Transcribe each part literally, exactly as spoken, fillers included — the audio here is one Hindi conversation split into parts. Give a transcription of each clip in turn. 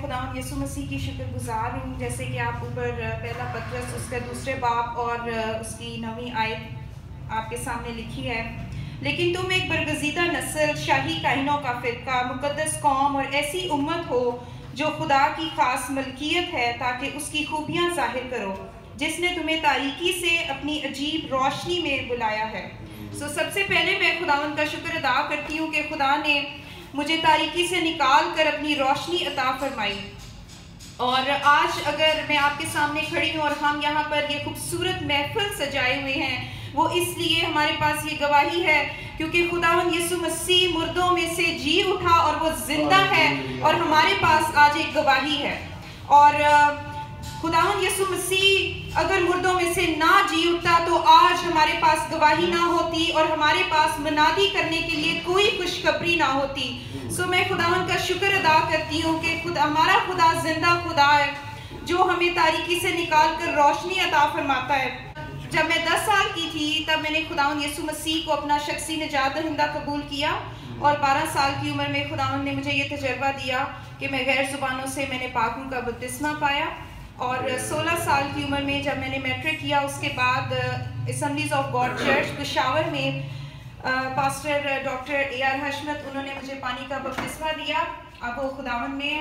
खुदावंद यीशु मसीह की शुक्रगुजार हूँ। जैसे कि आप ऊपर पहला पत्रस उसका दूसरे बाब और उसकी नवीं आयत आपके सामने लिखी है, लेकिन तुम एक बरगज़ीदा नस्ल, शाही काहिनों का फ़िरका, मुक़द्दस कौम और ऐसी उम्मत हो जो खुदा की खास मलकियत है, ताकि उसकी खूबियाँ ज़ाहिर करो, जिसने तुम्हें तारीकी से अपनी अजीब रोशनी में बुलाया है। सो so, सबसे पहले मैं खुदावंद का शुक्र अदा करती हूँ कि खुदा ने मुझे तारीकी से निकाल कर अपनी रोशनी अता फरमाई। और आज अगर मैं आपके सामने खड़ी हूँ और हम यहाँ पर ये खूबसूरत महफिल सजाए हुए हैं, वो इसलिए हमारे पास ये गवाही है क्योंकि खुदावंद यीशु मसीह मुर्दों में से जी उठा और वो जिंदा है, और हमारे पास आज एक गवाही है। और खुदावंद यीशु मसीह अगर मुर्दों में से ना जी उठता तो आज हमारे पास गवाही ना होती और हमारे पास मनादी करने के लिए कोई खुशखबरी ना होती। सो मैं खुदावंद का शुक्र अदा करती हूँ कि खुदा हमारा खुदा जिंदा खुदा है जो हमें तारीकी से निकाल कर रोशनी अता फरमाता है। जब मैं दस साल की थी तब मैंने खुदावंद यीशु मसीह को अपना शख्सी निजात दहिंदा कबूल किया, और बारह साल की उम्र में खुदावंद ने मुझे ये तजर्बा दिया कि मैं गैर जुबानों से मैंने पाक का बपतिस्मा पाया। और सोलह साल की उम्र में जब मैंने मैट्रिक किया, उसके बाद assemblies of God church Peshawar में pastor doctor A R Hashmat उन्होंने मुझे पानी का बपतिस्मा दिया। अब वो खुदावंद में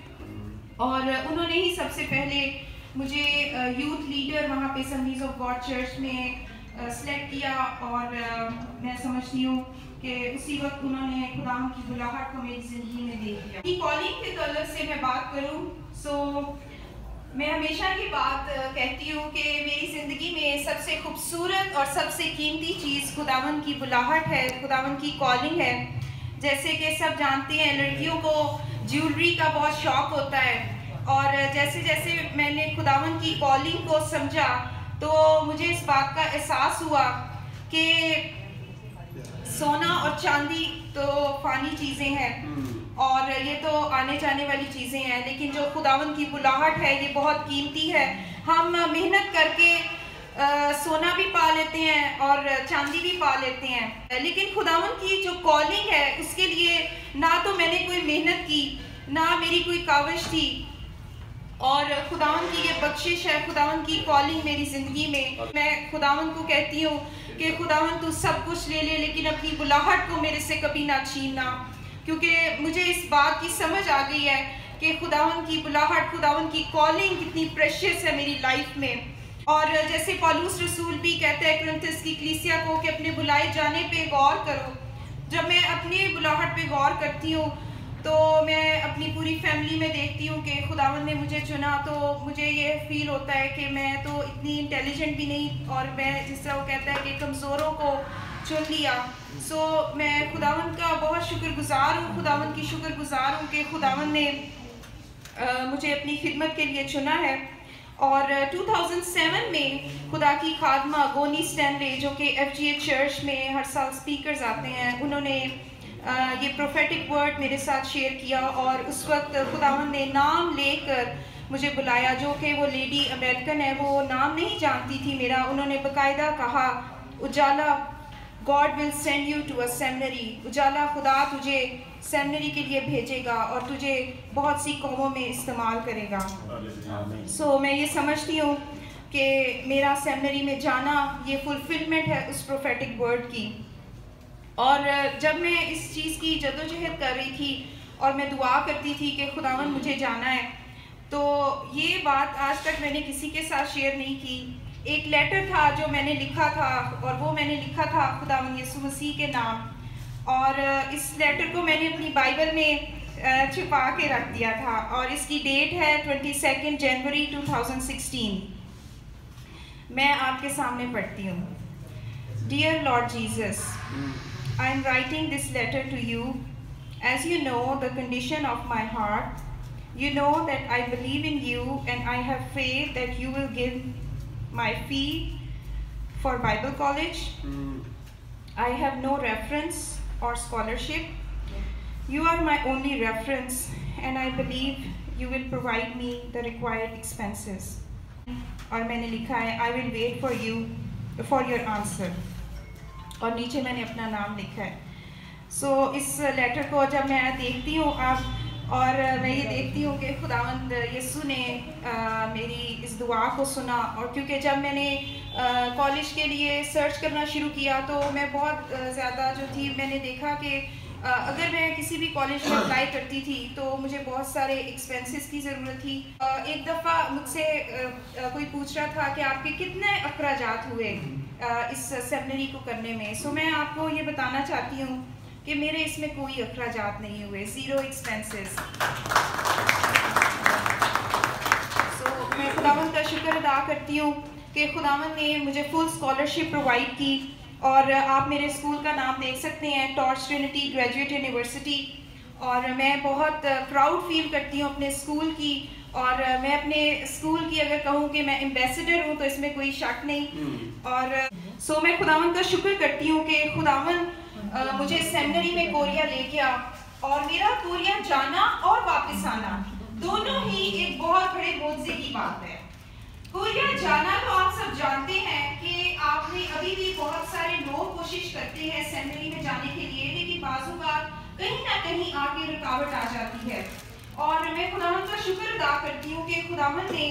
हैं और उन्होंने ही सबसे पहले मुझे यूथ लीडर वहाँ पे असेंबलीज ऑफ गॉड चर्च में सेलेक्ट किया, और मैं समझती हूँ कि उसी वक्त उन्होंने खुदावंद की बुलाहट को मेरी ज़िंदगी में देख लिया। कॉलिंग के तौर से मैं बात करूँ सो मैं हमेशा की बात कहती हूँ कि मेरी ज़िंदगी में सबसे खूबसूरत और सबसे कीमती चीज़ खुदावंद की बुलाहट है, खुदावंद की कॉलिंग है। जैसे कि सब जानते हैं लड़कियों को ज्वेलरी का बहुत शौक़ होता है, और जैसे जैसे मैंने खुदावंद की कॉलिंग को समझा तो मुझे इस बात का एहसास हुआ कि सोना और चांदी तो फ़ानी चीज़ें हैं और ये तो आने जाने वाली चीज़ें हैं, लेकिन जो खुदावंद की बुलाहट है ये बहुत कीमती है। हम मेहनत करके आ, सोना भी पा लेते हैं और चांदी भी पा लेते हैं, लेकिन खुदावंद की जो कॉलिंग है उसके लिए ना तो मैंने कोई मेहनत की, ना मेरी कोई काविश थी, और खुदावंद की ये बख्शिश है, खुदावंद की कॉलिंग मेरी ज़िंदगी में। मैं खुदावंद को कहती हूँ कि खुदावंद तू सब कुछ ले ले, लेकिन अपनी बुलाहट को मेरे से कभी ना छीनना, क्योंकि मुझे इस बात की समझ आ गई है कि खुदावंद की बुलाहट, खुदावंद की कॉलिंग कितनी प्रेशियस है मेरी लाइफ में। और जैसे पौलुस रसूल भी कहते हैं कुरिन्थियों की कलीसिया को कि अपने बुलाए जाने पे गौर करो। जब मैं अपनी बुलाहट पे गौर करती हूँ तो मैं अपनी पूरी फैमिली में देखती हूँ कि खुदावंद ने मुझे चुना, तो मुझे ये फील होता है कि मैं तो इतनी इंटेलिजेंट भी नहीं, और मैं जिस तरह वो कहता है कि कमज़ोरों को चुन लिया। सो so, मैं खुदावंद का बहुत शुक्रगुजार हूँ, खुदावंद की शुक्रगुजार हूँ कि खुदावंद ने आ, मुझे अपनी खिदमत के लिए चुना है। और दो हज़ार सात में खुदा की खादमा गोनी स्टैनले जो कि एफ जी ए चर्च में हर साल स्पीकर्स आते हैं, उन्होंने आ, ये प्रोफेटिक वर्ड मेरे साथ शेयर किया, और उस वक्त खुदावंद ने नाम लेकर मुझे बुलाया, जो कि वो लेडी अमेरिकन है, वो नाम नहीं जानती थी मेरा। उन्होंने बाकायदा कहा, Ujala God will send you to a seminary, Ujala खुदा तुझे सेमिनरी के लिए भेजेगा और तुझे बहुत सी कौमों में इस्तेमाल करेगा। सो so, मैं ये समझती हूँ कि मेरा सेमिनरी में जाना ये फुलफिलमेंट है उस प्रोफेटिक वर्ड की। और जब मैं इस चीज़ की जदोजहद कर रही थी और मैं दुआ करती थी कि खुदावंद मुझे जाना है, तो ये बात आज तक मैंने किसी के साथ शेयर नहीं की। एक लेटर था जो मैंने लिखा था, और वो मैंने लिखा था खुदावंद यीशु मसीह के नाम, और इस लेटर को मैंने अपनी बाइबल में छिपा के रख दिया था, और इसकी डेट है बाईस जनवरी दो हज़ार सोलह। मैं आपके सामने पढ़ती हूँ। Dear Lord Jesus, I am writing this letter to you. As you know the condition of my heart, you know that I believe in you and I have faith that you will give my fee for Bible college. Mm. I have no reference or scholarship. You are my only reference and I believe you will provide me the required expenses. और मैंने लिखा है I will wait for you for your answer. और नीचे मैंने अपना नाम लिखा है। सो so, इस लेटर को जब मैं देखती हूँ, आप और मैं ये देखती हूँ कि खुदावंद यीशु ने मेरी इस दुआ को सुना। और क्योंकि जब मैंने कॉलेज के लिए सर्च करना शुरू किया तो मैं बहुत ज़्यादा जो थी मैंने देखा कि अगर मैं किसी भी कॉलेज में अप्लाई करती थी तो मुझे बहुत सारे एक्सपेंसेस की ज़रूरत थी। एक दफ़ा मुझसे कोई पूछ रहा था कि आपके कितने अखराजात हुए इस सेमिनरी को करने में। सो मैं आपको ये बताना चाहती हूँ कि मेरे इसमें कोई अखराजात नहीं हुए, ज़ीरो एक्सपेंसेस। सो मैं खुदावंद का शुक्र अदा करती हूँ कि खुदावंद ने मुझे फुल स्कॉलरशिप प्रोवाइड की। और आप मेरे स्कूल का नाम देख सकते हैं, टॉर्च ट्रिनिटी ग्रेजुएट यूनिवर्सिटी। और मैं बहुत प्राउड फील करती हूँ अपने स्कूल की। और मैं अपने स्कूल की अगर कहूँ कि मैं एम्बेसडर हूँ तो इसमें कोई शक नहीं। और सो मैं खुदावंद का शुक्र करती हूँ कि खुदावंद मुझे सेमिनरी में कोरिया ले गया। और मेरा कोरिया जाना और वापस आना दोनों ही एक बहुत बड़े मौजे की बात है। कोरिया जाना तो आप सब जानते हैं कि आपने अभी भी बहुत सारे लोग कोशिश करते हैं सेमिनरी में जाने के लिए, लेकिन बाजू बार कहीं ना कहीं आके रुकावट आ जाती है। और मैं खुदावंद का शुक्र अदा करती हूँ कि खुदावंद ने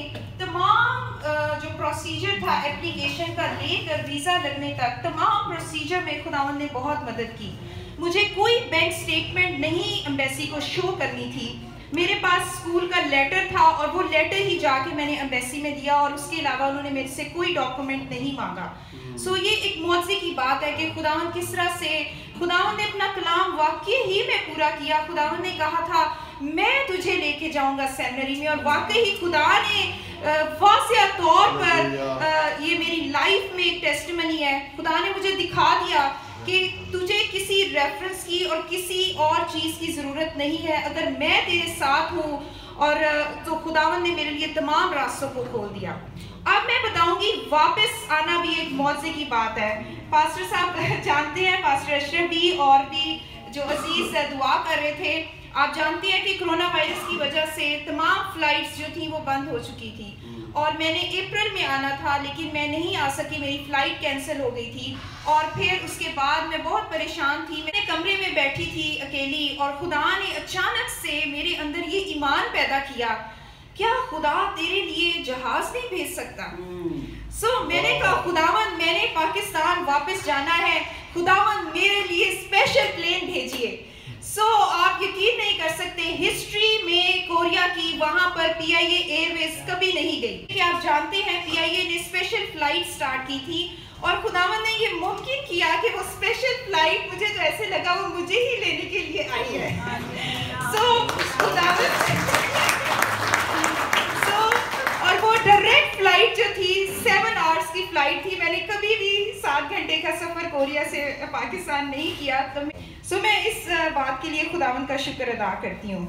तमाम जो प्रोसीजर था एप्लीकेशन का लेकर वीज़ा लगने तक, तमाम प्रोसीजर में खुदावंद ने बहुत मदद की। मुझे कोई बैंक स्टेटमेंट नहीं एम्बेसी को शो करनी थी, मेरे पास स्कूल का लेटर था और वो लेटर ही जाके मैंने एम्बेसी में दिया और उसके अलावा उन्होंने मेरे से कोई डॉक्यूमेंट नहीं मांगा। सो so, ये एक मौजे की बात है कि खुदावंद किस तरह से खुदावंद ने अपना कलाम वाकई ही में पूरा किया। खुदावंद ने कहा था मैं तुझे लेके जाऊंगा सेमिनरी में, और वाकई ही खुदा ने वाज़ेह तौर पर ये मेरी लाइफ में एक टेस्टिमनी है। खुदा ने मुझे दिखा दिया कि तुझे किसी रेफरेंस की और किसी और चीज़ की ज़रूरत नहीं है, अगर मैं तेरे साथ हूँ। और तो खुदावंद ने मेरे लिए तमाम रास्तों को खोल दिया। अब मैं बताऊंगी वापस आना भी एक मौजे की बात है। पास्टर साहब जानते हैं, पास्टर अशरफ भी और भी जो अजीज दुआ कर रहे थे, आप जानते हैं कि कोरोना वायरस की वजह से तमाम फ्लाइट्स जो थी वो बंद हो चुकी थी। और मैंने अप्रैल में आना था लेकिन मैं नहीं आ सकी, मेरी फ़्लाइट कैंसिल हो गई थी। और फिर उसके बाद मैं बहुत परेशान थी, मैंने कमरे में बैठी थी अकेली, और खुदा ने अचानक से मेरे अंदर ये ईमान पैदा किया, क्या खुदा तेरे लिए जहाज़ नहीं भेज सकता? सो so, मैंने कहा खुदावंद मैंने पाकिस्तान वापस जाना है, खुदावंद मेरे लिए स्पेशल प्लेन भेजिए। सो so, आप यकीन नहीं कर सकते, हिस्ट्री में कोरिया की वहां पर पी आई ए एयरवेज कभी नहीं गई। कि आप जानते हैं पी आई ए ने स्पेशल फ्लाइट स्टार्ट की थी और खुदावंद ने ये मुमकिन किया कि वो स्पेशल फ्लाइट, मुझे तो ऐसे लगा वो मुझे ही लेने के लिए आई है। सो खुदावंद सो और वो डायरेक्ट फ्लाइट जो थी सेवन आवर्स की फ्लाइट थी। मैंने कभी भी सात घंटे का सफर कोरिया से पाकिस्तान नहीं किया। तो सो so, मैं इस बात के लिए खुदावंद का शुक्र अदा करती हूँ।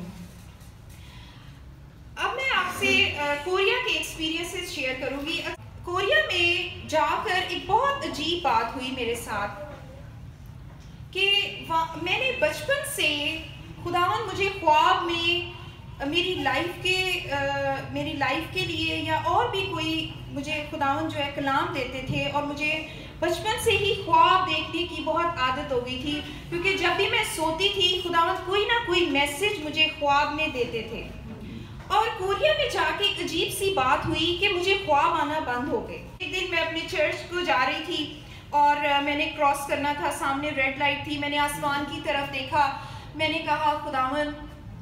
अब मैं आपसे कोरिया के एक्सपीरियंसेस शेयर करूँगी। कोरिया में जाकर एक बहुत अजीब बात हुई मेरे साथ कि मैंने बचपन से खुदावंद मुझे ख्वाब में मेरी लाइफ के आ, मेरी लाइफ के लिए या और भी कोई मुझे खुदावंद जो है कलाम देते थे, और मुझे बचपन से ही ख्वाब देखने की बहुत आदत हो गई थी, क्योंकि जब भी मैं सोती थी खुदावंद कोई ना कोई मैसेज मुझे ख्वाब में देते थे। और कोरिया में जाके एक अजीब सी बात हुई कि मुझे ख्वाब आना बंद हो गए। एक दिन मैं अपने चर्च को जा रही थी और मैंने क्रॉस करना था, सामने रेड लाइट थी, मैंने आसमान की तरफ देखा, मैंने कहा खुदावंद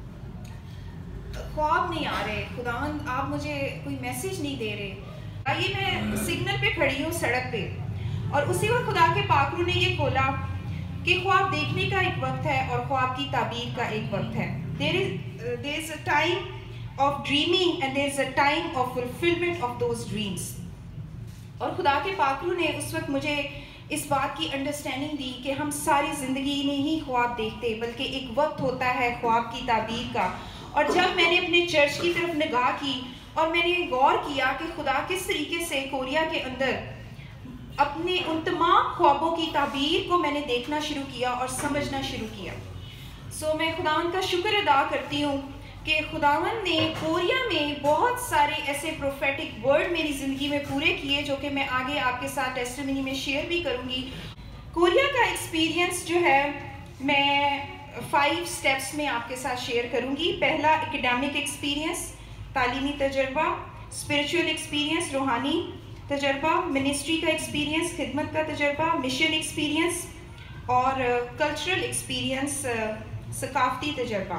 ख्वाब नहीं आ रहे, खुदावंद आप मुझे कोई मैसेज नहीं दे रहे। आइए मैं सिग्नल पे खड़ी हूँ सड़क पे, और उसी वक्त खुदा के पाकरू ने ये खोला कि ख्वाब देखने का एक वक्त है और ख्वाब की ताबीर का एक वक्त है। There is there is a time of dreaming and there is a time of fulfilment of those dreams. और खुदा के पाकरू ने उस वक्त मुझे इस बात की अंडरस्टैंडिंग दी कि हम सारी ज़िंदगी नहीं ख्वाब देखते, बल्कि एक वक्त होता है ख्वाब की ताबीर का। और जब मैंने अपने चर्च की तरफ निगाह की और मैंने गौर किया कि खुदा किस तरीके से कोरिया के अंदर अपने उन तमाम ख्वाबों की ताबीर को मैंने देखना शुरू किया और समझना शुरू किया। सो so, मैं खुदावंद का शुक्र अदा करती हूँ कि खुदावंद ने कोरिया में बहुत सारे ऐसे प्रोफेटिक वर्ड मेरी ज़िंदगी में पूरे किए, जो कि मैं आगे आपके साथ टेस्टिमनी में शेयर भी करूँगी। कोरिया का एक्सपीरियंस जो है, मैं फाइव स्टेप्स में आपके साथ शेयर करूंगी। पहला एकेडमिक एक्सपीरियंस, तालीमी तजर्बा, स्पिरिचुअल एक्सपीरियंस, रूहानी तजर्बा, मिनिस्ट्री का एक्सपीरियंस, खिदमत का तजर्बा, मिशन एक्सपीरियंस और कल्चरल एक्सपीरियंस, सकाफती तजर्बा।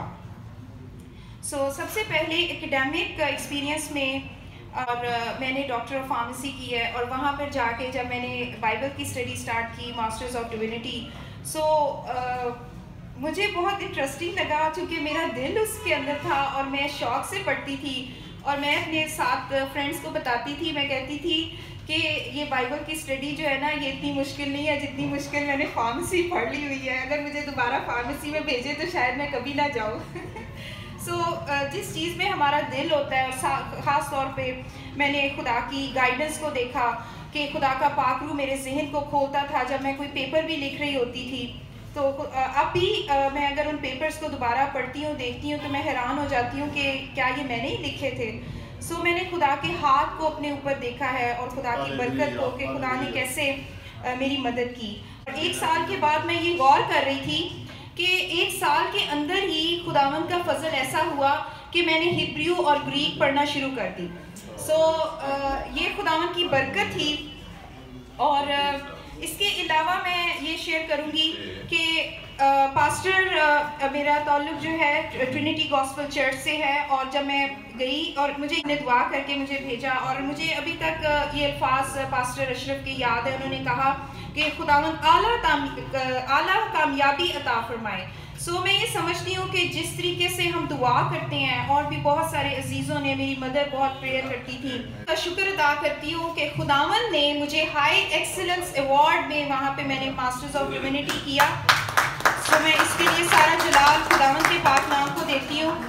सो so, सबसे पहले एकेडमिक एक्सपीरियंस में, और uh, मैंने डॉक्टर ऑफ फार्मेसी की है और वहाँ पर जाके जब मैंने बाइबल की स्टडी स्टार्ट की, मास्टर्स ऑफ डिविनिटी, सो मुझे बहुत इंटरेस्टिंग लगा क्योंकि मेरा दिल उसके अंदर था और मैं शौक से पढ़ती थी और मैं अपने साथ फ्रेंड्स को बताती थी। मैं कहती थी कि ये बाइबल की स्टडी जो है ना, ये इतनी मुश्किल नहीं है जितनी मुश्किल मैंने फार्मेसी पढ़ ली हुई है। अगर मुझे दोबारा फार्मेसी में भेजे तो शायद मैं कभी ना जाऊँ। सो so, जिस चीज़ में हमारा दिल होता है, और ख़ास तौर पे मैंने खुदा की गाइडेंस को देखा कि खुदा का पाकरू मेरे जहन को खोलता था जब मैं कोई पेपर भी लिख रही होती थी। तो अब भी मैं अगर उन पेपर्स को दोबारा पढ़ती हूँ, देखती हूँ, तो मैं हैरान हो जाती हूँ कि क्या ये मैंने ही लिखे थे। सो so, मैंने खुदा के हाथ को अपने ऊपर देखा है और खुदा की बरकत को कि खुदा ने कैसे मेरी मदद की। एक साल के बाद मैं ये गौर कर रही थी कि एक साल के अंदर ही खुदावंद का फजल ऐसा हुआ कि मैंने हिब्रू और ग्रीक पढ़ना शुरू कर दी। सो so, ये खुदावंद की बरकत थी। और इसके अलावा मैं ये शेयर करूँगी कि पास्टर मेरा ताल्लुक़ जो है ट्रिनिटी गॉस्पेल चर्च से है, और जब मैं गई और मुझे ने दुआ करके मुझे भेजा, और मुझे अभी तक ये अल्फाज पास्टर अशरफ की याद है। उन्होंने कहा कि खुदावंद आला आला कामयाबी अता फरमाए। सो so, मैं ये समझती हूँ कि जिस तरीके से हम दुआ करते हैं, और भी बहुत सारे अजीज़ों ने, मेरी मदर बहुत प्रेयर करती थी, तो शुक्र अदा करती हूँ कि खुदावंद ने मुझे हाई एक्सीलेंस अवार्ड में, वहाँ पे मैंने मास्टर्स ऑफ डिविनिटी किया। सो so, मैं इसके लिए सारा जलाल खुदावंद के पाक नाम को देती हूँ।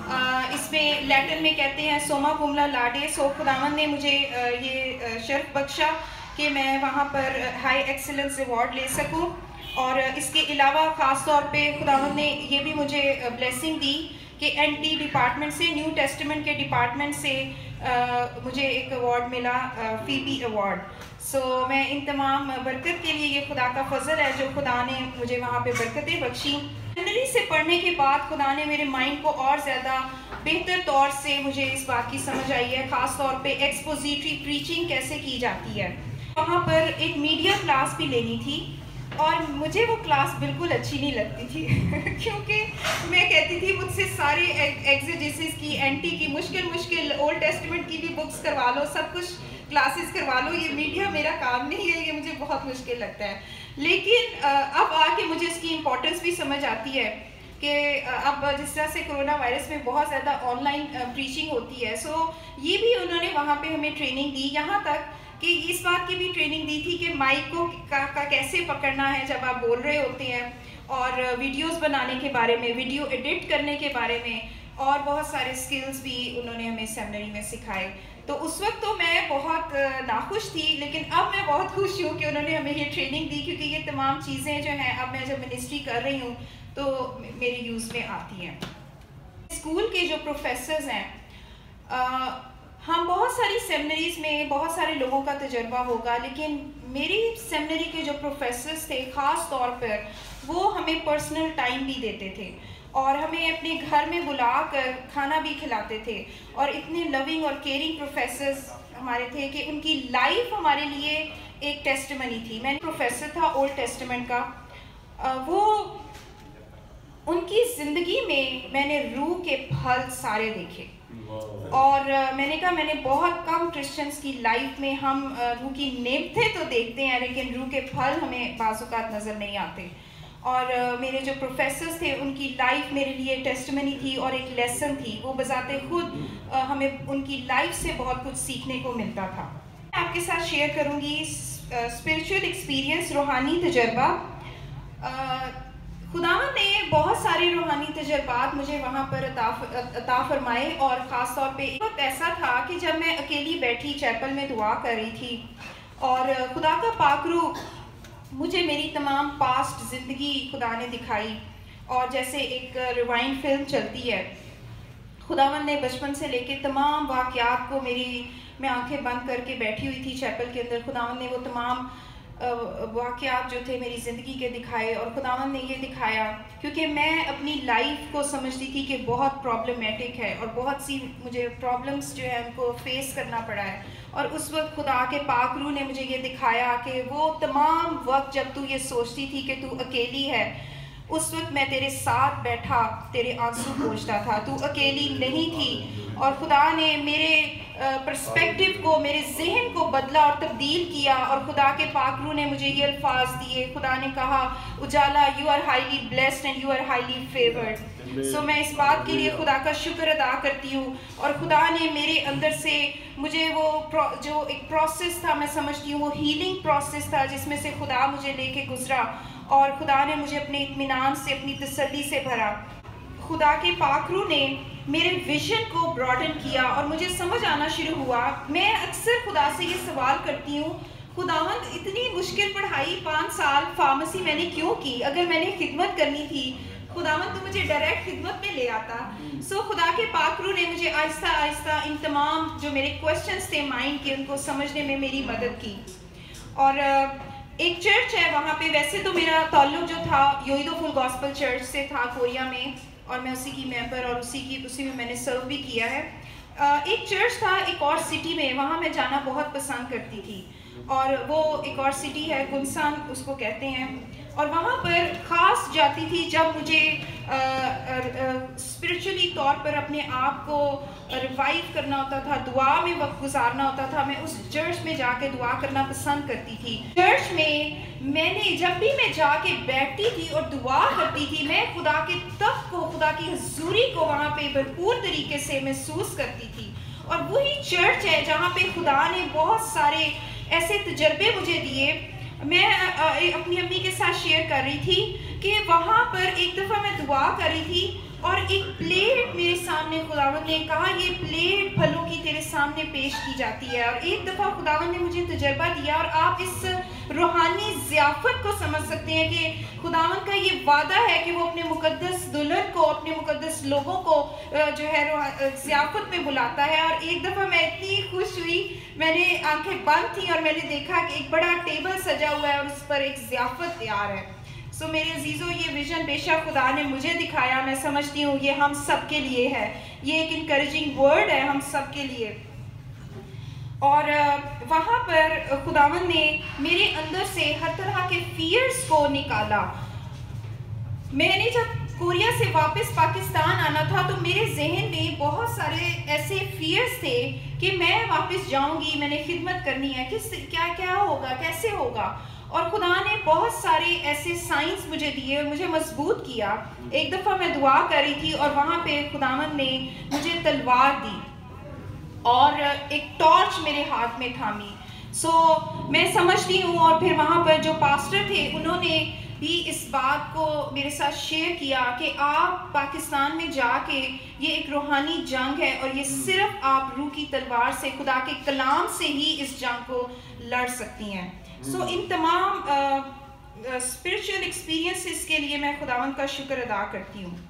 इसमें लैटिन में कहते हैं सोमा कुमला लाडे। सो खुदावंद ने मुझे ये शर्फ बख्शा कि मैं वहाँ पर हाई एक्सीलेंस अवार्ड ले सकूँ। और इसके अलावा ख़ास तौर पे खुदावंद ने ये भी मुझे ब्लेसिंग दी कि एनटी डिपार्टमेंट से, न्यू टेस्टामेंट के डिपार्टमेंट से आ, मुझे एक अवार्ड मिला, फीबी अवार्ड। सो so, मैं इन तमाम बरकत के लिए, ये खुदा का फजल है जो खुदा ने मुझे वहाँ पे बरकतें बख्शी। सेमिनरी से पढ़ने के बाद खुदा ने मेरे माइंड को और ज़्यादा बेहतर तौर से, मुझे इस बात की समझ आई है, ख़ास तौर पे एक्सपोजिटरी प्रीचिंग कैसे की जाती है। वहाँ पर एक मीडिया क्लास भी लेनी थी और मुझे वो क्लास बिल्कुल अच्छी नहीं लगती थी क्योंकि मैं कहती थी मुझसे सारे एग्जेजेसिस की, एंटी की, मुश्किल मुश्किल ओल्ड टेस्टामेंट की भी बुक्स करवा लो, सब कुछ क्लासेस करवा लो, ये मीडिया मेरा काम नहीं है, ये मुझे बहुत मुश्किल लगता है। लेकिन अब आके मुझे इसकी इम्पोर्टेंस भी समझ आती है कि अब जिस तरह से कोरोना वायरस में बहुत ज़्यादा ऑनलाइन प्रीचिंग होती है। सो ये भी उन्होंने वहाँ पे हमें ट्रेनिंग दी, यहाँ तक कि इस बात की भी ट्रेनिंग दी थी कि माइक को का, का कैसे पकड़ना है जब आप बोल रहे होते हैं, और वीडियोस बनाने के बारे में, वीडियो एडिट करने के बारे में, और बहुत सारे स्किल्स भी उन्होंने हमें सेमिनरी में सिखाए। तो उस वक्त तो मैं बहुत नाखुश थी, लेकिन अब मैं बहुत खुश हूँ कि उन्होंने हमें ये ट्रेनिंग दी, क्योंकि ये तमाम चीज़ें जो हैं अब मैं जब मिनिस्ट्री कर रही हूँ तो मेरे यूज़ में आती हैं। स्कूल के जो प्रोफेसर्स हैं, आ, हम बहुत सारी सेमिनरीज में बहुत सारे लोगों का तजर्बा होगा, लेकिन मेरी सेमिनरी के जो प्रोफेसर्स थे ख़ास तौर पर, वो हमें पर्सनल टाइम भी देते थे और हमें अपने घर में बुला कर खाना भी खिलाते थे, और इतने लविंग और केयरिंग प्रोफेसर्स हमारे थे कि उनकी लाइफ हमारे लिए एक टेस्टिमनी थी। मैंने प्रोफेसर था ओल्ड टेस्टामेंट का, वो उनकी ज़िंदगी में मैंने रूह के फल सारे देखे, और मैंने कहा मैंने बहुत कम क्रिश्चियंस की लाइफ में हम रूह की नेमतें तो देखते हैं, लेकिन रूह के फल हमें बाज़-औक़ात नज़र नहीं आते। और मेरे जो प्रोफेसर्स थे उनकी लाइफ मेरे लिए टेस्टिमनी थी और एक लेसन थी, वो बजाते खुद हमें उनकी लाइफ से बहुत कुछ सीखने को मिलता था। मैं आपके साथ शेयर करूँगी स्पिरिचुअल एक्सपीरियंस, रूहानी तजर्बा। खुदावंद ने बहुत सारे रूहानी तजर्बात मुझे वहाँ पर अता अता फरमाए, और ख़ास तौर पे एक वक्त ऐसा था कि जब मैं अकेली बैठी चैपल में दुआ कर रही थी और खुदा का पाकरू मुझे मेरी तमाम पास्ट ज़िंदगी खुदा ने दिखाई, और जैसे एक रिवाइंड फिल्म चलती है, खुदावंद ने बचपन से लेके तमाम वाक़यात को, मेरी मैं आंखें बंद करके बैठी हुई थी चैपल के अंदर, खुदावंद ने वो तमाम वाक़यात जो थे मेरी ज़िंदगी के दिखाए, और खुदावंद ने ये दिखाया क्योंकि मैं अपनी लाइफ को समझती थी कि बहुत प्रॉब्लमेटिक है और बहुत सी मुझे प्रॉब्लम्स जो है उनको फेस करना पड़ा है। और उस वक्त खुदा के पाक रूह ने मुझे ये दिखाया कि वो तमाम वक्त जब तू ये सोचती थी कि तू अकेली है, उस वक्त मैं तेरे साथ बैठा तेरे आंसू पोंछता था, तू अकेली नहीं थी। और खुदा ने मेरे पर्सपेक्टिव को, मेरे जहन को बदला और तब्दील किया, और खुदा के पाक रूह ने मुझे ये अल्फाज दिए। खुदा ने कहा, Ujala, you are highly blessed and you are highly favoured. So मैं इस बात के लिए खुदा का शुक्र अदा करती हूँ। और खुदा ने मेरे अंदर से मुझे वो जो एक प्रोसेस था, मैं समझती हूँ वो हीलिंग प्रोसेस था, जिसमें से खुदा मुझे लेके गुजरा और खुदा ने मुझे अपने इत्मीनान से, अपनी तसल्ली से भरा। खुदा के पाक रूह ने मेरे विजन को ब्रॉडन किया और मुझे समझ आना शुरू हुआ। मैं अक्सर खुदा से ये सवाल करती हूँ, खुदावंद इतनी मुश्किल पढ़ाई पाँच साल फार्मेसी मैंने क्यों की? अगर मैंने खिदमत करनी थी खुदावंद तो मुझे डायरेक्ट खिदमत में ले आता। सो so, खुदा के पाक रूह ने मुझे आहिस्ता आहिस्ता इन तमाम जो मेरे क्वेश्चंस थे माइंड के, उनको समझने में मेरी मदद की। और एक चर्च है वहाँ पे, वैसे तो मेरा ताल्लुक जो था योइदो फुल गॉस्पेल चर्च से था कोरिया में, और मैं उसी की मेंबर और उसी की उसी में मैंने सर्व भी किया है। एक चर्च था एक और सिटी में, वहाँ मैं जाना बहुत पसंद करती थी, और वो एक और सिटी है गुनसान उसको कहते हैं। और वहाँ पर ख़ास जाती थी जब मुझे स्पिरिचुअली तौर पर अपने आप को रिवाइव करना होता था, दुआ में वक्त गुजारना होता था। मैं उस चर्च में जाके दुआ करना पसंद करती थी। चर्च में मैंने जब भी मैं जाके बैठती थी और दुआ करती थी, मैं खुदा के तब को, खुदा की हजूरी को वहाँ पे भरपूर तरीके से महसूस करती थी। और वही चर्च है जहाँ पे खुदा ने बहुत सारे ऐसे तजर्बे मुझे दिए। मैं अपनी अम्मी के साथ शेयर कर रही थी कि वहाँ पर एक दफ़ा मैं दुआ कर रही थी और एक प्लेट मेरे सामने खुदावंद ने कहा, ये प्लेट फलों की तेरे सामने पेश की जाती है। और एक दफ़ा खुदावंद ने मुझे तजर्बा दिया, और आप इस रूहानी ज़ियाफ़त को समझ सकते हैं कि खुदावंद का ये वादा है कि वो अपने मुकद्दस दुल्हन को, अपने मुकद्दस लोगों को जो है ज़ियाफ़त में बुलाता है। और एक दफ़ा मैं इतनी खुश हुई, मैंने आंखें बंद थी और मैंने देखा कि एक बड़ा टेबल सजा हुआ है और उस पर एक ज़ियाफ़त तैयार है। सो so, मेरे अजीज़ों, ये विजन बेशक खुदा ने मुझे दिखाया, मैं समझती हूँ ये हम सब के लिए है, ये एक इनकरेजिंग वर्ड है हम सब के लिए। और वहाँ पर खुदावन ने मेरे अंदर से हर तरह के फियर्स को निकाला। मैंने जब कोरिया से वापस पाकिस्तान आना था तो मेरे जहन में बहुत सारे ऐसे फियर्स थे कि मैं वापस जाऊँगी, मैंने खिदमत करनी है, किस क्या क्या होगा, कैसे होगा। और खुदा ने बहुत सारे ऐसे साइंस मुझे दिए, मुझे मजबूत किया। एक दफ़ा मैं दुआ कर रही थी और वहाँ पे खुदावन ने मुझे तलवार दी और एक टॉर्च मेरे हाथ में थामी। सो so, मैं समझती हूँ। और फिर वहाँ पर जो पास्टर थे उन्होंने भी इस बात को मेरे साथ शेयर किया कि आप पाकिस्तान में जाके, ये एक रूहानी जंग है और ये सिर्फ आप रूह की तलवार से, खुदा के कलाम से ही इस जंग को लड़ सकती हैं। सो so, इन तमाम स्पिरिचुअल एक्सपीरियंसेस के लिए मैं खुदावंद का शुक्र अदा करती हूँ।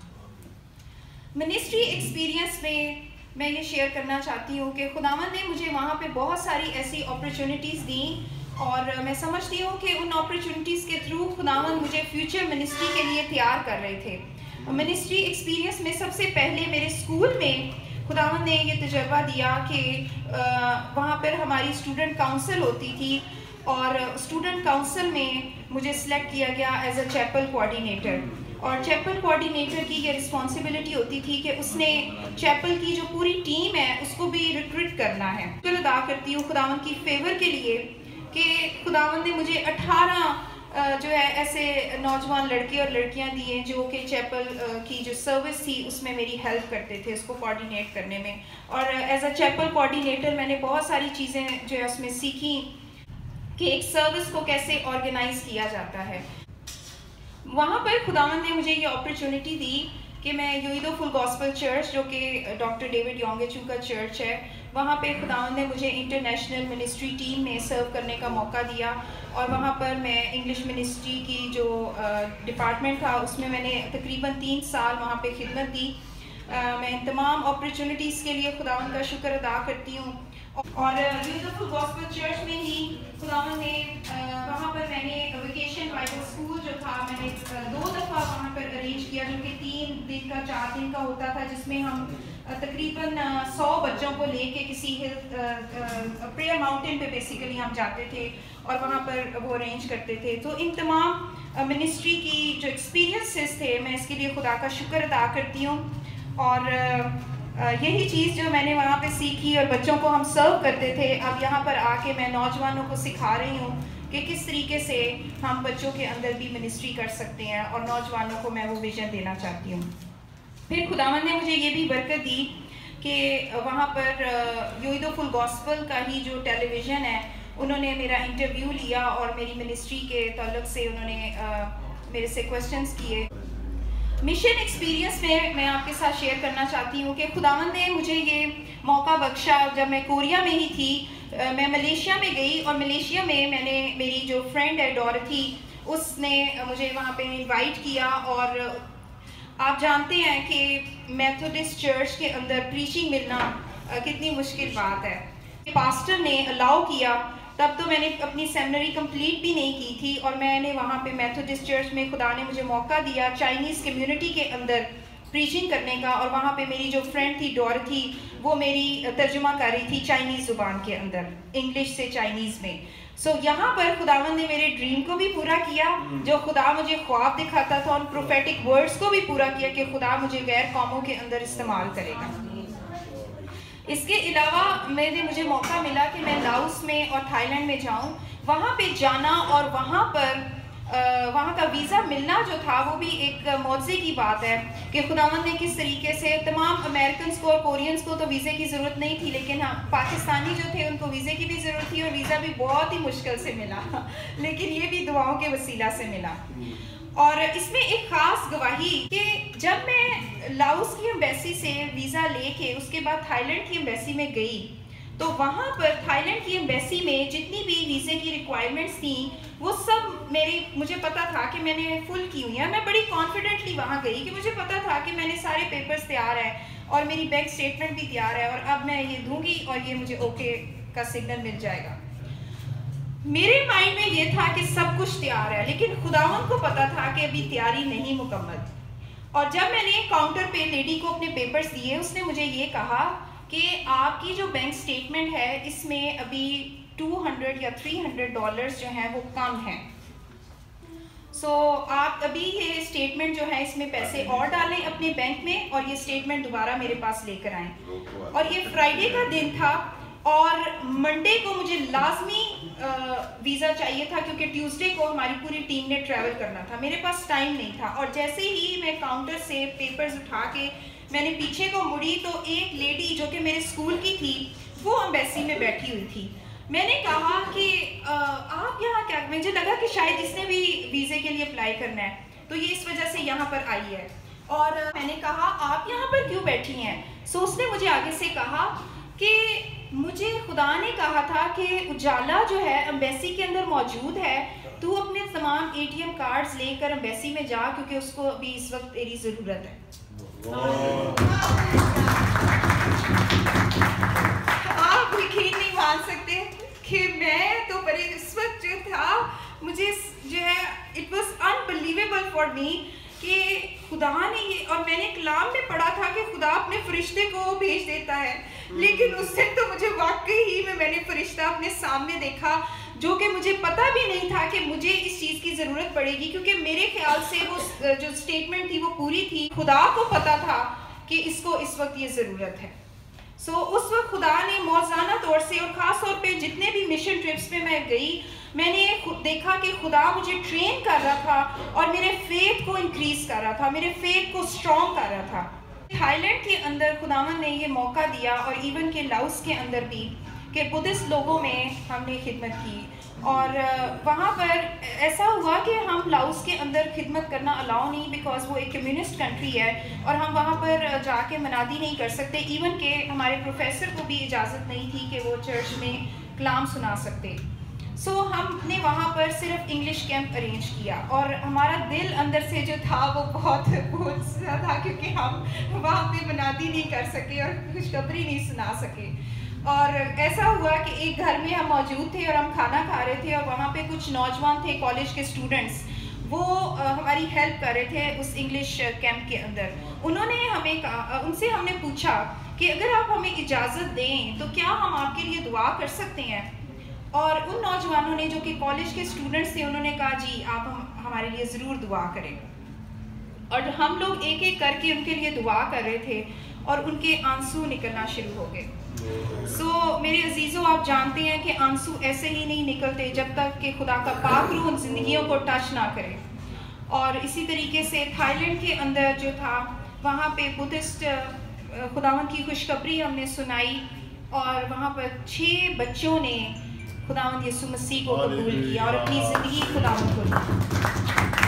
मिनिस्ट्री एक्सपीरियंस में मैं ये शेयर करना चाहती हूँ कि खुदावंद ने मुझे वहाँ पे बहुत सारी ऐसी अपॉर्चुनिटीज़ दी, और मैं समझती हूँ कि उन अपॉर्चुनिटीज़ के थ्रू खुदावंद मुझे फ्यूचर मिनिस्ट्री के लिए तैयार कर रहे थे। मिनिस्ट्री एक्सपीरियंस में सबसे पहले मेरे स्कूल में खुदावंद ने ये तजर्बा दिया कि वहाँ पर हमारी स्टूडेंट काउंसिल होती थी, और स्टूडेंट काउंसिल में मुझे सिलेक्ट किया गया एज अ चैपल कोऑर्डिनेटर। और चैपल कोऑर्डिनेटर की ये रिस्पॉन्सिबिलिटी होती थी कि उसने चैपल की जो पूरी टीम है उसको भी रिक्रूट करना है। तो अदा करती हूँ खुदावंद की फेवर के लिए कि खुदावंद ने मुझे अठारह जो है ऐसे नौजवान लड़के और लड़कियां दिए जो कि चैपल की जो सर्विस थी उसमें मेरी हेल्प करते थे, उसको कोऑर्डिनेट करने में। और एज अ चैपल कोऑर्डिनेटर मैंने बहुत सारी चीज़ें जो है उसमें सीखी कि एक सर्विस को कैसे ऑर्गेनाइज किया जाता है। वहाँ पर खुदावंद ने मुझे ये अपॉर्चुनिटी दी कि मैं योइदो फुल गॉस्पेल चर्च, जो कि डॉक्टर डेविड योंगेचू का चर्च है, वहाँ पे खुदावंद ने मुझे इंटरनेशनल मिनिस्ट्री टीम में सर्व करने का मौका दिया। और वहाँ पर मैं इंग्लिश मिनिस्ट्री की जो डिपार्टमेंट था उसमें मैंने तकरीबन तीन साल वहाँ पे खिदमत दी। मैं इन तमाम अपॉर्चुनिटीज़ के लिए खुदावंद का शुक्र अदा करती हूँ। और यूजुफुल गॉस्पेल चर्च में ही खुदावंद ने वहाँ पर मैंने वेकेशन बाइबल स्कूल जो था मैंने दो दफ़ा वहाँ पर अरेंज किया, जो कि तीन दिन का चार दिन का होता था, जिसमें हम तकरीबन सौ बच्चों को लेके किसी हिल प्रेयर माउंटेन पे बेसिकली हम जाते थे और वहाँ पर वो अरेंज करते थे। तो इन तमाम मिनिस्ट्री की जो एक्सपीरियंसेस थे, मैं इसके लिए खुदा का शुक्र अदा करती हूँ। और यही चीज़ जो मैंने वहाँ पे सीखी और बच्चों को हम सर्व करते थे, अब यहाँ पर आके मैं नौजवानों को सिखा रही हूँ कि किस तरीके से हम बच्चों के अंदर भी मिनिस्ट्री कर सकते हैं, और नौजवानों को मैं वो विजन देना चाहती हूँ। फिर खुदावंद ने मुझे ये भी बरकत दी कि वहाँ पर यूजुफुल गॉस्पेल का ही जो टेलीविज़न है, उन्होंने मेरा इंटरव्यू लिया और मेरी मिनिस्ट्री के ताल्लुक से उन्होंने मेरे से क्वेश्चंस किए। मिशन एक्सपीरियंस में मैं आपके साथ शेयर करना चाहती हूँ कि खुदावंद ने मुझे ये मौका बख्शा। जब मैं कोरिया में ही थी, मैं मलेशिया में गई, और मलेशिया में मैंने मेरी जो फ्रेंड है डॉरथी, उसने मुझे वहाँ पे इनवाइट किया। और आप जानते हैं कि मेथोडिस्ट चर्च के अंदर प्रीचिंग मिलना कितनी मुश्किल बात है। पास्टर ने अलाउ किया, तब तो मैंने अपनी सेमिनरी कंप्लीट भी नहीं की थी, और मैंने वहाँ पे मेथोडिस्ट चर्च में खुदा ने मुझे मौका दिया चाइनीज़ कम्युनिटी के अंदर प्रीचिंग करने का। और वहाँ पे मेरी जो फ्रेंड थी डॉरथी, वो मेरी तर्जुमा कर रही थी चाइनीज़ ज़ुबान के अंदर, इंग्लिश से चाइनीज़ में। सो so, यहाँ पर खुदावंद ने मेरे ड्रीम को भी पूरा किया, जो खुदा मुझे ख्वाब दिखाता था, और प्रोफेटिक वर्ड्स को भी पूरा किया कि खुदा मुझे गैर कौमों के अंदर इस्तेमाल करेगा। इसके अलावा मैंने मुझे मौका मिला कि मैं लाओस में और थाईलैंड में जाऊं। वहाँ पे जाना और वहाँ पर वहाँ का वीज़ा मिलना जो था, वो भी एक मौजे की बात है कि खुदावंद ने किस तरीके से तमाम अमेरिकन को और कोरियंस को तो वीज़े की ज़रूरत नहीं थी, लेकिन हाँ पाकिस्तानी जो थे उनको वीज़े की भी ज़रूरत थी, और वीज़ा भी बहुत ही मुश्किल से मिला, लेकिन ये भी दुआओं के वसीला से मिला। और इसमें एक ख़ास गवाही कि जब मैं लाओस की एम्बेसी से वीज़ा लेके उसके बाद थाईलैंड की एम्बेसी में गई, तो वहाँ पर थाईलैंड की एम्बेसी में जितनी भी वीज़े की रिक्वायरमेंट्स थी, वो सब मेरी मुझे पता था कि मैंने फुल की हुई है। मैं बड़ी कॉन्फिडेंटली वहाँ गई कि मुझे पता था कि मैंने सारे पेपर्स तैयार हैं और मेरी बैंक स्टेटमेंट भी तैयार है, और अब मैं ये दूँगी और ये मुझे ओके का सिग्नल मिल जाएगा। मेरे माइंड में ये था कि सब कुछ तैयार है, लेकिन खुदावंद को पता था कि अभी तैयारी नहीं मुकम्मल। और जब मैंने काउंटर पे लेडी को अपने पेपर्स दिए, उसने मुझे ये कहा कि आपकी जो बैंक स्टेटमेंट है, इसमें अभी दो सौ या तीन सौ डॉलर्स जो हैं वो कम हैं। सो so, आप अभी ये स्टेटमेंट जो है इसमें पैसे और डालें अपने बैंक में, और ये स्टेटमेंट दोबारा मेरे पास लेकर आएँ। और ये फ्राइडे का दिन था, और मंडे को मुझे लाजमी वीज़ा चाहिए था, क्योंकि ट्यूसडे को हमारी पूरी टीम ने ट्रैवल करना था। मेरे पास टाइम नहीं था, और जैसे ही मैं काउंटर से पेपर्स उठा के मैंने पीछे को मुड़ी, तो एक लेडी जो कि मेरे स्कूल की थी, वो एम्बेसी में बैठी हुई थी। मैंने कहा कि आ, आप यहाँ क्या, मुझे लगा कि शायद इसने भी वीज़े के लिए अप्लाई करना है, तो ये इस वजह से यहाँ पर आई है। और मैंने कहा आप यहाँ पर क्यों बैठी हैं? सो उसने मुझे आगे से कहा कि मुझे खुदा ने कहा था कि उजाला जो है एम्बेसी के अंदर मौजूद है, तू अपने तमाम एटीएम कार्ड्स लेकर एम्बेसी में जा, क्योंकि उसको अभी इस वक्त तेरी ज़रूरत है। आप यकीन नहीं मान सकते कि मैं तो बड़े इस वक्त जो था, मुझे जो है it was unbelievable for me कि खुदा ने ये, और मैंने कलाम में पढ़ा था कि खुदा अपने फरिश्ते को भेज देता है, लेकिन उस दिन तो मुझे वाकई ही में मैंने फरिश्ता अपने सामने देखा, जो कि मुझे पता भी नहीं था कि मुझे इस चीज़ की ज़रूरत पड़ेगी, क्योंकि मेरे ख्याल से वो जो स्टेटमेंट थी वो पूरी थी। खुदा को पता था कि इसको इस वक्त ये ज़रूरत है। सो so, उस वक्त खुदा ने मौज़ाना तौर से, और ख़ास तौर पे जितने भी मिशन ट्रिप्स पे मैं गई, मैंने देखा कि खुदा मुझे ट्रेन कर रहा था और मेरे फेथ को इंक्रीज़ कर रहा था, मेरे फेथ को स्ट्रॉन्ग कर रहा था। थाईलैंड के अंदर खुदावंद ने ये मौका दिया, और इवन के लाओस के अंदर भी, कि बुद्धिस्ट लोगों में हमने खिदमत की। और वहाँ पर ऐसा हुआ कि हम लाओस के अंदर खिदमत करना अलाउ नहीं, बिकॉज वो एक कम्युनिस्ट कंट्री है, और हम वहाँ पर जाके मनादी नहीं कर सकते। इवन के हमारे प्रोफेसर को भी इजाज़त नहीं थी कि वो चर्च में कलाम सुना सकते। सो so, हमने वहाँ पर सिर्फ इंग्लिश कैंप अरेंज किया, और हमारा दिल अंदर से जो था वो बहुत बहुत सा था, क्योंकि हम वहाँ पे मनादी नहीं कर सके और खुशखबरी नहीं सुना सके। और ऐसा हुआ कि एक घर में हम मौजूद थे और हम खाना खा रहे थे और वहाँ पे कुछ नौजवान थे कॉलेज के स्टूडेंट्स, वो आ, हमारी हेल्प कर रहे थे उस इंग्लिश कैंप के अंदर। उन्होंने हमें कहा, उनसे हमने पूछा कि अगर आप हमें इजाज़त दें तो क्या हम आपके लिए दुआ कर सकते हैं। और उन नौजवानों ने, जो कि कॉलेज के स्टूडेंट्स थे, उन्होंने कहा जी आप हम हमारे लिए ज़रूर दुआ करें। और हम लोग एक एक करके उनके लिए दुआ कर रहे थे और उनके आंसू निकलना शुरू हो गए। सो so, मेरे अजीज़ों, आप जानते हैं कि आंसू ऐसे ही नहीं निकलते जब तक कि खुदा का पाक रूह उन जिंदगियों को टच ना करे। और इसी तरीके से थाईलैंड के अंदर जो था, वहाँ पे बुद्धिस्ट खुदावंद की खुशखबरी हमने सुनाई और वहाँ पर छः बच्चों ने खुदावंद यीशु मसीह को कबूल किया और अपनी ज़िंदगी खुदावंद को दी।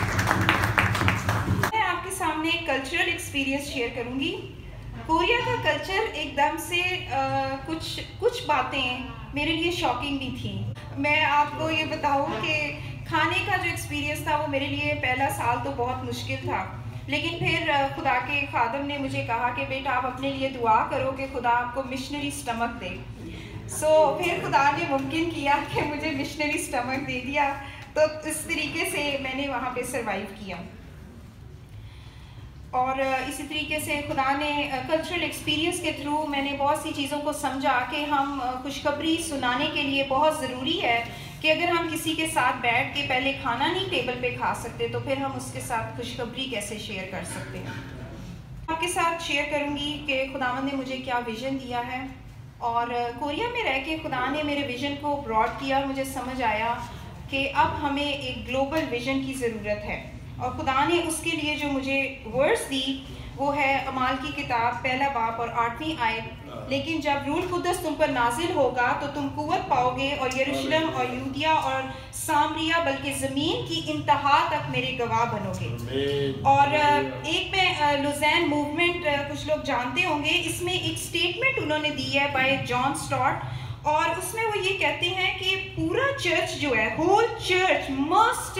मैं आपके सामने एक कल्चरल एक्सपीरियंस शेयर करूँगी। कोरिया का कल्चर एकदम से आ, कुछ कुछ बातें मेरे लिए शॉकिंग भी थी। मैं आपको ये बताऊँ कि खाने का जो एक्सपीरियंस था वो मेरे लिए पहला साल तो बहुत मुश्किल था, लेकिन फिर खुदा के खादम ने मुझे कहा कि बेटा आप अपने लिए दुआ करो कि खुदा आपको मिशनरी स्टमक दे। सो so, फिर खुदा ने मुमकिन किया कि मुझे मिशनरी स्टमक दे दिया। तो इस तरीके से मैंने वहाँ पे सरवाइव किया। और इसी तरीके से खुदा ने कल्चरल एक्सपीरियंस के थ्रू मैंने बहुत सी चीज़ों को समझा कि हम खुशखबरी सुनाने के लिए बहुत ज़रूरी है कि अगर हम किसी के साथ बैठ के पहले खाना नहीं टेबल पे खा सकते तो फिर हम उसके साथ खुशखबरी कैसे शेयर कर सकते हैं। आपके साथ शेयर करूंगी कि खुदावंद ने मुझे क्या विज़न दिया है। और कोरिया में रह के खुदा ने मेरे विज़न को ब्रॉड किया और मुझे समझ आया कि अब हमें एक ग्लोबल विज़न की ज़रूरत है। और खुदा ने उसके लिए जो मुझे वर्ड्स दी वो है अमाल की किताब पहला बाब और आठवीं आयत। लेकिन जब रूह कुद्दस तुम पर नाजिल होगा तो तुम कुव्वत पाओगे और यरूशलेम और यूदिया और सामरिया बल्कि ज़मीन की इंतहा तक मेरे गवाह बनोगे। और एक में लुज़ैन मूवमेंट, कुछ लोग जानते होंगे, इसमें एक स्टेटमेंट उन्होंने दी है बाय जॉन स्टॉट और उसमें वो ये कहते हैं कि पूरा चर्च जो है, whole church must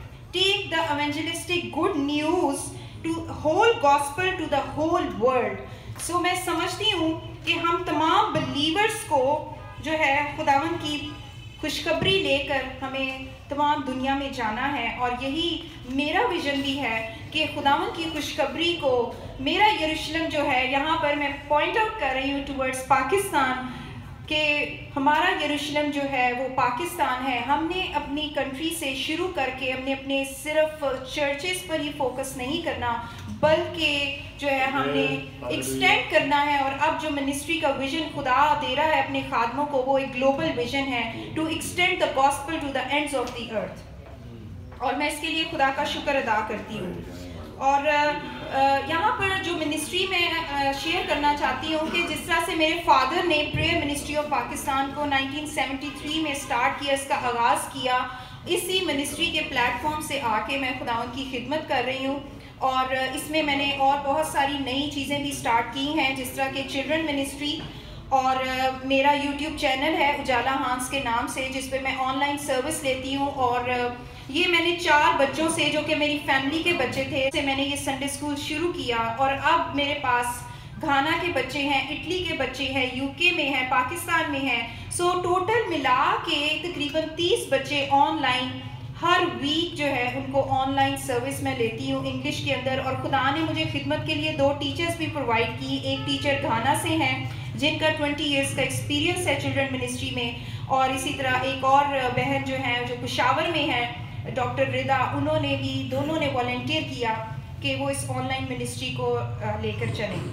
take the evangelistic good news to whole gospel to the whole world. So मैं समझती हूँ कि हम तमाम बिलीवर्स को जो है खुदावंद की खुशखबरी लेकर हमें तमाम दुनिया में जाना है। और यही मेरा विजन भी है कि खुदावंद की खुशखबरी को, मेरा यरूशलेम जो है, यहाँ पर मैं पॉइंट आउट कर रही हूँ टुवर्ड्स पाकिस्तान, कि हमारा यरूशलेम जो है वो पाकिस्तान है। हमने अपनी कंट्री से शुरू करके हमने अपने सिर्फ चर्चेस पर ही फोकस नहीं करना, बल्कि जो है हमने एक्सटेंड करना है। और अब जो मिनिस्ट्री का विजन खुदा दे रहा है अपने खादमों को, वो एक ग्लोबल विजन है, to extend the gospel to the ends of the earth. और मैं इसके लिए खुदा का शुक्र अदा करती हूँ। और यहाँ पर जो मिनिस्ट्री में शेयर करना चाहती हूँ कि जिस तरह से मेरे फादर ने प्रेयर मिनिस्ट्री ऑफ पाकिस्तान को नाइनटीन सेवेंटी थ्री में स्टार्ट किया, इसका आगाज़ किया, इसी मिनिस्ट्री के प्लेटफॉर्म से आके मैं खुदावंद की खिदमत कर रही हूँ। और इसमें मैंने और बहुत सारी नई चीज़ें भी स्टार्ट की हैं, जिस तरह के चिल्ड्रन मिनिस्ट्री, और मेरा यूट्यूब चैनल है उजाला हांस के नाम से, जिस पे मैं ऑनलाइन सर्विस लेती हूँ। और ये मैंने चार बच्चों से, जो कि मेरी फैमिली के बच्चे थे, से मैंने ये संडे स्कूल शुरू किया। और अब मेरे पास घाना के बच्चे हैं, इटली के बच्चे हैं, यूके में हैं, पाकिस्तान में हैं। सो टोटल मिला के तकरीबन तीस बच्चे ऑनलाइन हर वीक जो है उनको ऑनलाइन सर्विस मैं लेती हूँ इंग्लिश के अंदर। और खुदा ने मुझे खिदमत के लिए दो टीचर्स भी प्रोवाइड की। एक टीचर घाना से हैं जिनका ट्वेंटी इयर्स का एक्सपीरियंस है चिल्ड्रन मिनिस्ट्री में, और इसी तरह एक और बहन जो है जो पेशावर में है, डॉक्टर रिदा, उन्होंने भी, दोनों ने वॉलंटियर किया कि वो इस ऑनलाइन मिनिस्ट्री को लेकर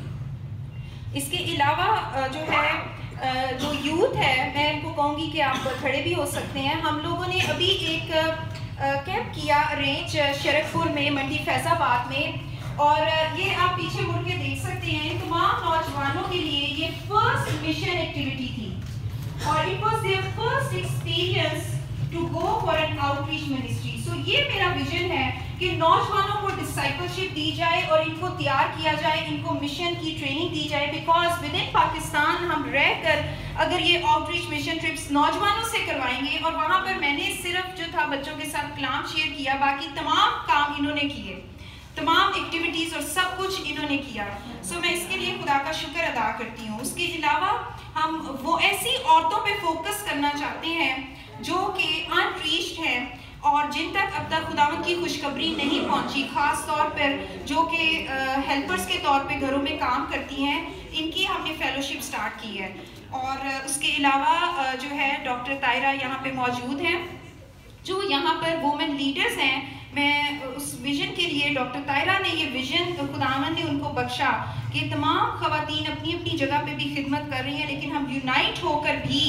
चलें। इसके अलावा जो है जो यूथ है, मैं इनको कहूँगी कि आप खड़े भी हो सकते हैं। हम लोगों ने अभी एक कैंप किया अरेंज शरकपुर में, मंडी फैजाबाद में, और ये आप पीछे मुड़ के देख सकते हैं। तमाम नौजवानों के लिए ये फर्स्ट मिशन एक्टिविटी थी और it was their first experience to go for an outreach ministry. So ये मेरा विजन है कि नौजवानों को डिसाइपलशिप दी जाए और इनको तैयार किया जाए, इनको मिशन की ट्रेनिंग दी जाए, बिकॉज विद इन पाकिस्तान हम रहकर अगर ये आउटरीच मिशन ट्रिप्स नौजवानों से करवाएंगे, और वहाँ पर मैंने सिर्फ जो था बच्चों के साथ कलाम शेयर किया, बाकी तमाम काम इन्होंने किए, तमाम एक्टिविटीज़ और सब कुछ इन्होंने किया। सो so, मैं इसके लिए खुदा का शुक्र अदा करती हूँ। उसके अलावा हम वो ऐसे औरतों पे फोकस करना चाहते हैं जो कि अनरीच्ड हैं और जिन तक अब तक खुदावंद की खुशखबरी नहीं पहुंची, ख़ास तौर पर जो कि हेल्पर्स के तौर पे घरों में काम करती हैं, इनकी हमने फेलोशिप स्टार्ट की है। और उसके अलावा जो है डॉक्टर तायरा यहाँ पे मौजूद हैं, जो यहाँ पर वुमेन लीडर्स हैं। मैं उस विज़न के लिए, डॉक्टर तायरा ने ये विज़न खुदावंद ने उनको बख्शा कि तमाम ख़वातीन अपनी अपनी जगह पे भी खिदमत कर रही हैं, लेकिन हम यूनाइट होकर भी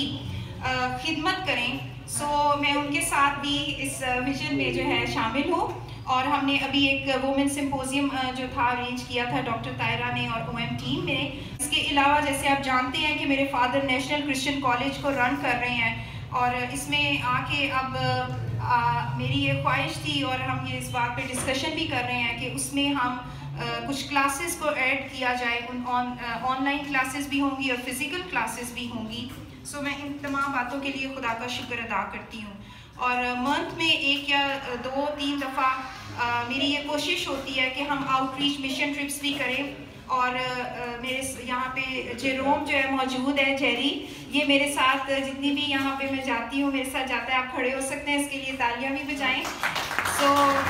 खिदमत करें। सो so, मैं उनके साथ भी इस विज़न में जो है शामिल हूँ। और हमने अभी एक वुमेन सिम्पोजियम जो था अरेंज किया था डॉक्टर तायरा ने और ओ एम टीम ने। इसके अलावा जैसे आप जानते हैं कि मेरे फादर नेशनल क्रिश्चियन कॉलेज को रन कर रहे हैं और इसमें आके अब आ, मेरी ये ख्वाहिश थी और हम ये इस बात पे डिस्कशन भी कर रहे हैं कि उसमें हम आ, कुछ क्लासेस को ऐड किया जाए। उन ऑनलाइन क्लासेस भी होंगी और फिज़िकल क्लासेस भी होंगी। सो so, मैं इन तमाम बातों के लिए खुदा का शुक्र अदा करती हूँ। और मंथ में एक या दो तीन दफ़ा मेरी ये कोशिश होती है कि हम आउटरीच मिशन ट्रिप्स भी करें। और uh, मेरे यहाँ पे जेरोम जो है मौजूद है, जेरी, ये मेरे साथ जितनी भी यहाँ पे मैं जाती हूँ मेरे साथ जाता है। आप खड़े हो सकते हैं, इसके लिए तालियां भी बजाएं। सो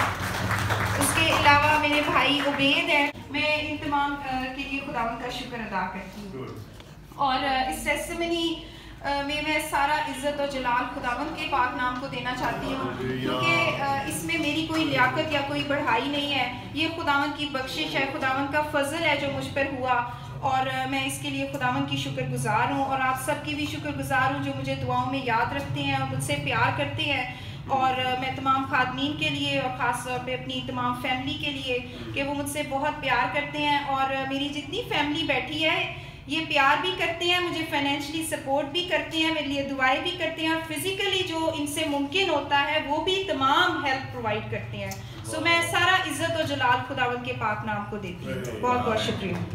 so, उसके अलावा मेरे भाई उबैद है। मैं इन तमाम uh, के लिए खुदावंद का शुक्र अदा करती हूँ। और uh, इस टेस्टिमनी में मैं सारा इज़्ज़त और जलाल खुदावंद के पाक नाम को देना चाहती हूँ, क्योंकि इसमें मेरी कोई लियाकत या कोई बढ़ाई नहीं है। ये खुदावंद की बख्शिश है, खुदावंद का फजल है जो मुझ पर हुआ और मैं इसके लिए खुदावंद की शुक्रगुजार हूँ। और आप सबकी भी शुक्रगुजार हूँ जो मुझे दुआओं में याद रखते हैं और मुझसे प्यार करते हैं। और मैं तमाम खादमीन के लिए और ख़ास तौर पे अपनी तमाम फैमिली के लिए कि वो मुझसे बहुत प्यार करते हैं। और मेरी जितनी फैमिली बैठी है ये प्यार भी करते हैं, मुझे फाइनेंशियली सपोर्ट भी करते हैं, मेरे लिए दुआएं भी करते हैं और फिज़िकली जो इनसे मुमकिन होता है वो भी तमाम हेल्प प्रोवाइड करते हैं। सो so, मैं सारा इज़्ज़त और जलाल खुदावंद के पाक नाम को देती हूँ। बहुत बहुत शुक्रिया।